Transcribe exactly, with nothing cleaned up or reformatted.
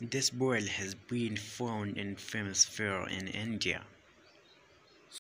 This bird has been found in famous fair in India.